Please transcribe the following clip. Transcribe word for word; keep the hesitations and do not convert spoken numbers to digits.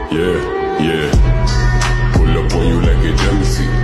Yeah, yeah. Pull up on you like a Dempsey.